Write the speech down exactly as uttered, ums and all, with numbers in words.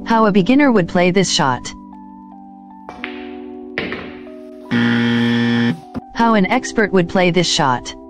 How a beginner would play this shot. How an expert would play this shot.